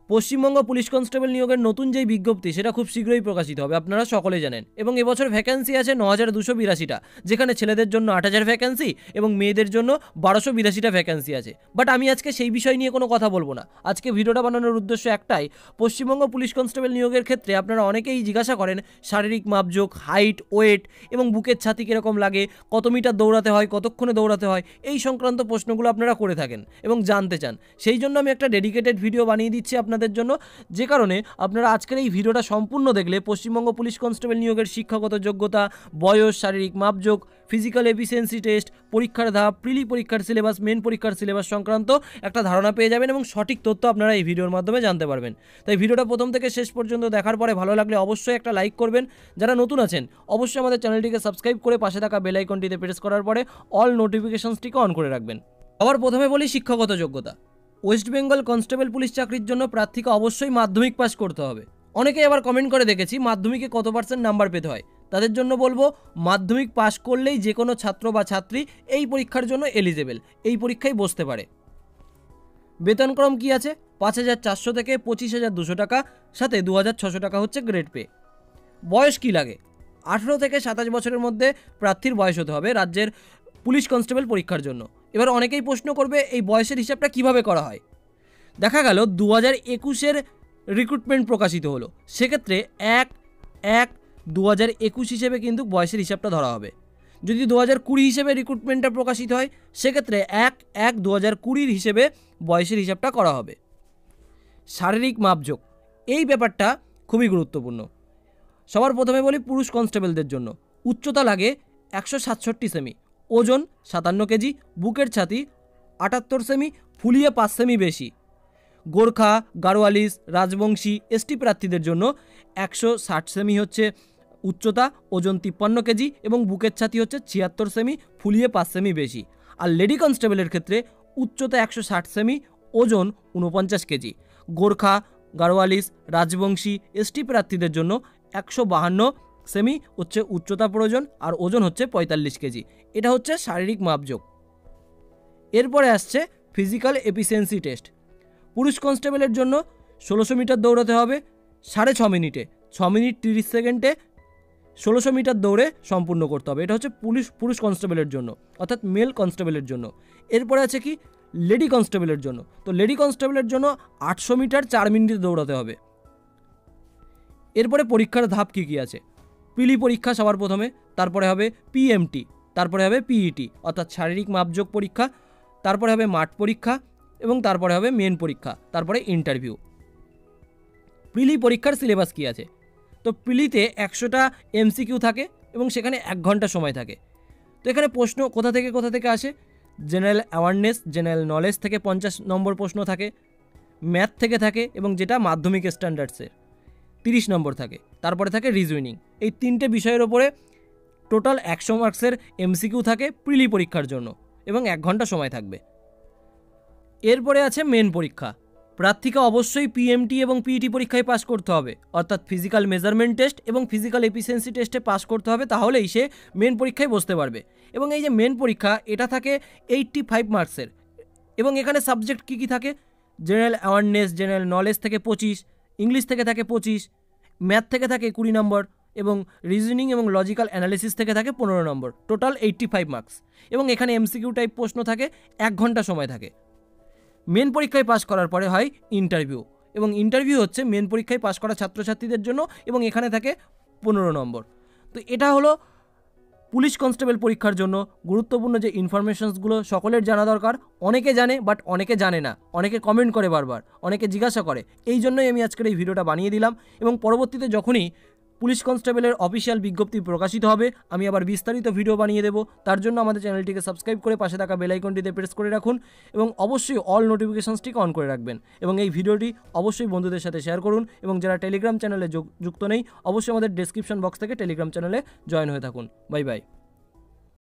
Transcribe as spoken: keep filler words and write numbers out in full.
Paschimbanga police constable নিয়োগের নতুন যেই বিজ্ঞপ্তি সেটা খুব শীঘ্রই প্রকাশিত হবে, আপনারা সকলে জানেন। এবং এবছর ভ্যাকেন্সি আছে ন হাজার দুশো বিরাশিটা, যেখানে ছেলেদের জন্য আট হাজার ভ্যাকেন্সি এবং মেয়েদের জন্য বারোশো বিরাশিটা ভ্যাকেন্সি আছে। বাট আমি আজকে সেই বিষয় নিয়ে কোনো কথা বলবো না। আজকে ভিডিওটা বানানোর উদ্দেশ্য একটাই, পশ্চিমবঙ্গ পুলিশ কনস্টেবল নিয়োগের ক্ষেত্রে আপনারা অনেকেই জিজ্ঞাসা করেন শারীরিক মাপজোক, হাইট, ওয়েট এবং বুকের ছাতি কীরকম লাগে, কত মিটার দৌড়াতে হয়, কতক্ষণে দৌড়াতে হয়, এই সংক্রান্ত প্রশ্নগুলো আপনারা করে থাকেন এবং জানতে চান। সেই জন্য আমি একটা ডেডিকেটেড ভিডিও বানিয়ে দিচ্ছি আপনাদের জন্য, যে কারণে আপনারা আজকের এই ভিডিওটা সম্পূর্ণ দেখলে পশ্চিমবঙ্গ পুলিশ কনস্টেবল নিয়োগের শিক্ষাগত যোগ্যতা, বয়স, শারীরিক মাপজোক, ফিজিক্যাল এফিসিয়েন্সি টেস্ট, পরীক্ষার ধাপ, প্রিলি পরীক্ষার সিলেবাস, মেন পরীক্ষার সিলেবাস সংক্রান্ত একটা ধারণা পেয়ে যাবেন এবং সঠিক তথ্য আপনারা এই ভিডিওর মাধ্যমে জানতে পারবেন। তাই ভিডিওটা প্রথম থেকে শেষ পর্যন্ত দেখার পরে ভালো লাগলে অবশ্যই একটা লাইক করবেন। যারা নতুন আছেন অবশ্যই আমাদের চ্যানেলটিকে সাবস্ক্রাইব করে পাশে থাকা বেল আইকনটিতে প্রেস করার পরে অল নোটিফিকেশনসটিকে অন করে রাখবেন। আবার প্রথমে বলি শিক্ষাগত যোগ্যতা। ওয়েস্ট বেঙ্গল কনস্টেবল পুলিশ চাকরির জন্য প্রার্থীকে অবশ্যই মাধ্যমিক পাস করতে হবে। অনেকেই আবার কমেন্ট করে দেখেছি মাধ্যমিকে কত পার্সেন্ট নাম্বার পেতে হয়। তাদের জন্য বলবো মাধ্যমিক পাস করলেই যে কোনো ছাত্র বা ছাত্রী এই পরীক্ষার জন্য এলিজেবল, এই পরীক্ষায় বসতে পারে। বেতনক্রম কি আছে? পাঁচ হাজার চারশো থেকে পঁচিশ হাজার দুশো টাকা, সাথে দু হাজার ছশো টাকা হচ্ছে গ্রেড পে। বয়স কি লাগে? আঠেরো থেকে সাতাশ বছরের মধ্যে প্রার্থীর বয়স হতে হবে রাজ্যের পুলিশ কনস্টেবল পরীক্ষার জন্য। এবার অনেকেই প্রশ্ন করবে এই বয়সের হিসাবটা কিভাবে করা হয়। দেখা গেল দু হাজার একুশের রিক্রুটমেন্ট প্রকাশিত হলো, সেক্ষেত্রে এক এক দু হাজার একুশ হিসেবে কিন্তু বয়সের হিসাবটা ধরা হবে। যদি দু হাজার কুড়ি হিসেবে রিক্রুটমেন্টটা প্রকাশিত হয়, সেক্ষেত্রে এক এক দু হাজার কুড়ির হিসেবে বয়সের হিসাবটা করা হবে। শারীরিক মাপজোক, এই ব্যাপারটা খুবই গুরুত্বপূর্ণ। সবার প্রথমে বলি পুরুষ কনস্টেবলদের জন্য উচ্চতা লাগে একশো সাতষট্টি সেমি, ওজন সাতান্ন কেজি, বুকের ছাতি আটাত্তর সেমি, ফুলিয়ে পাঁচ সেমি বেশি। গোর্খা, গাড়োয়ালিস, রাজবংশী, এসটি প্রার্থীদের জন্য একশো ষাট সেমি হচ্ছে উচ্চতা, ওজন তিপ্পান্ন কেজি এবং বুকের ছাতি হচ্ছে ছিয়াত্তর সেমি, ফুলিয়ে পাঁচ সেমি বেশি। আর লেডি কনস্টেবলের ক্ষেত্রে উচ্চতা একশো ষাট সেমি, ওজন উনপঞ্চাশ কেজি। গোর্খা, গাড়োয়ালিস, রাজবংশী, এসটি প্রার্থীদের জন্য একশো বাহান্ন সেমি হচ্ছে উচ্চতা প্রয়োজন আর ওজন হচ্ছে পঁয়তাল্লিশ কেজি। এটা হচ্ছে শারীরিক মাপজোক। এরপরে আসছে ফিজিক্যাল এফিসিয়েন্সি টেস্ট। পুরুষ কনস্টেবলের জন্য ষোলোশো মিটার দৌড়াতে হবে সাড়ে ছ মিনিটে, ছ মিনিট তিরিশ সেকেন্ডে ষোলোশো মিটার দৌড়ে সম্পূর্ণ করতে হবে। এটা হচ্ছে পুলিশ পুরুষ কনস্টেবলের জন্য, অর্থাৎ মেল কনস্টেবলের জন্য। এরপরে আছে কি লেডি কনস্টেবলের জন্য। তো লেডি কনস্টেবলের জন্য আটশো মিটার চার মিনিটে দৌড়াতে হবে। এরপরে পরীক্ষার ধাপ কী কী আছে? প্রিলি পরীক্ষা সবার প্রথমে, তারপরে হবে পিএমটি, তারপরে হবে পিইটি অর্থাৎ শারীরিক মাপজোক পরীক্ষা, তারপরে হবে মাঠ পরীক্ষা এবং তারপরে হবে মেন পরীক্ষা, তারপরে ইন্টারভিউ। প্রিলি পরীক্ষার সিলেবাস কী আছে? তো প্রিলিতে একশোটা এমসিকিউ থাকে এবং সেখানে এক ঘন্টা সময় থাকে। তো এখানে প্রশ্ন কোথা থেকে কোথা থেকে আসে? জেনারেল অ্যাওয়ারনেস, জেনারেল নলেজ থেকে পঞ্চাশ নম্বর প্রশ্ন থাকে, ম্যাথ থেকে থাকে এবং যেটা মাধ্যমিক স্ট্যান্ডার্ডসের তিরিশ নম্বর থাকে, তারপরে থাকে রিজনিং। এই তিনটে বিষয়ের ওপরে টোটাল একশো মার্কসের এমসিকিউ থাকে প্রিলি পরীক্ষার জন্য এবং এক ঘন্টা সময় থাকবে। এরপরে আছে মেন পরীক্ষা। প্রার্থীকে অবশ্যই পিএমটি এবং পিইটি পরীক্ষায় পাস করতে হবে, অর্থাৎ ফিজিক্যাল মেজারমেন্ট টেস্ট এবং ফিজিক্যাল এফিসিয়েন্সি টেস্টে পাস করতে হবে, তাহলেই সে মেন পরীক্ষায় বসতে পারবে। এবং এই যে মেন পরীক্ষা, এটা থাকে এইট্টি ফাইভ মার্কসের এবং এখানে সাবজেক্ট কী কী থাকে? জেনারেল অ্যাওয়ারনেস, জেনারেল নলেজ থেকে পঁচিশ, ইংলিশ থেকে থাকে পঁচিশ, ম্যাথ থেকে থাকে কুড়ি নম্বর এবং রিজনিং এবং লজিক্যাল অ্যানালিসিস থেকে থাকে পনেরো number, total eighty five marks. এবং এখানে এমসিকিউ টাইপ প্রশ্ন থাকে, এক ঘন্টা সময় থাকে। মেন পরীক্ষায় পাস করার পরে হয় ইন্টারভিউ এবং ইন্টারভিউ হচ্ছে মেন পরীক্ষায় পাস করা ছাত্রছাত্রীদের জন্য এবং এখানে থাকে পনেরো নম্বর। তো এটা হলো পুলিশ কনস্টেবল পরীক্ষার জন্য গুরুত্বপূর্ণ যে ইনফরমেশনসগুলো সকলের জানা দরকার। অনেকে জানে বাট অনেকে জানে না, অনেকে কমেন্ট করে বারবার, অনেকে জিজ্ঞাসা করে। এই জন্যই আমি আজকের এই ভিডিওটা বানিয়ে দিলাম এবং পরবর্তীতে যখনই পুলিশ কনস্টেবলের অফিসিয়াল বিজ্ঞপ্তি প্রকাশিত হবে আমি আবার বিস্তারিত ভিডিও বানিয়ে দেবো। তার জন্য আমাদের চ্যানেলটিকে সাবস্ক্রাইব করে পাশে থাকা বেল আইকনটিতে প্রেস করে রাখুন এবং অবশ্যই অল নোটিফিকেশনসটিকে অন করে রাখবেন এবং এই ভিডিওটি অবশ্যই বন্ধুদের সাথে শেয়ার করুন এবং যারা টেলিগ্রাম চ্যানেলে যুক্ত নেই অবশ্যই আমাদের ডেসক্রিপশন বক্স থেকে টেলিগ্রাম চ্যানেলে জয়েন হয়ে থাকুন। Bye by.